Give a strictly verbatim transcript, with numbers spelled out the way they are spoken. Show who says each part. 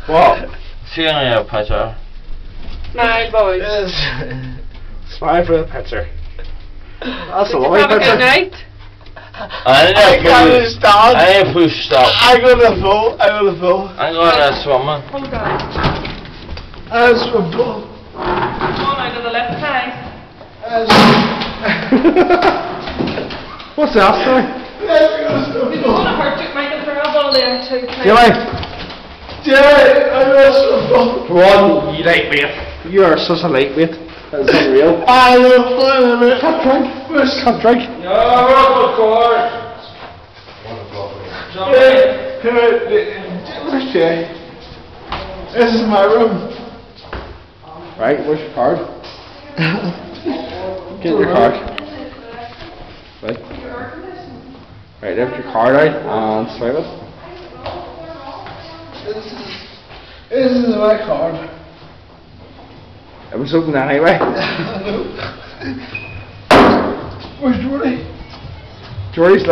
Speaker 1: What?
Speaker 2: Seeing a picture.
Speaker 3: Nine boys.
Speaker 1: Yes. Smile for the picture. That's
Speaker 3: Did
Speaker 1: a
Speaker 3: you
Speaker 1: lovely
Speaker 3: have a good
Speaker 1: picture.
Speaker 3: night?
Speaker 2: I
Speaker 1: I
Speaker 2: didn't
Speaker 1: can't
Speaker 2: push.
Speaker 1: stand.
Speaker 2: I didn't push stop.
Speaker 1: I go to the pool. I go to the pool.
Speaker 2: I'm going to swimming.
Speaker 3: Hold on.
Speaker 1: I was from pool.
Speaker 3: One out of the left side.
Speaker 1: What's that, sorry?
Speaker 3: You don't want to hurt it, Michael, for a ball there too.
Speaker 1: Jimmy! Jimmy! I was from pool. One, you lightweight. You are such a lightweight. That's unreal. I love fun. Can't drink. Where's can't drink?
Speaker 2: No, we're court.
Speaker 1: Hey, hey, where's Jay? This is my room. Right, where's your card? Get your card. Right. Right, lift your card out and swipe it. This is, this is my card. It was open anyway. Where's Jordy? Jordy's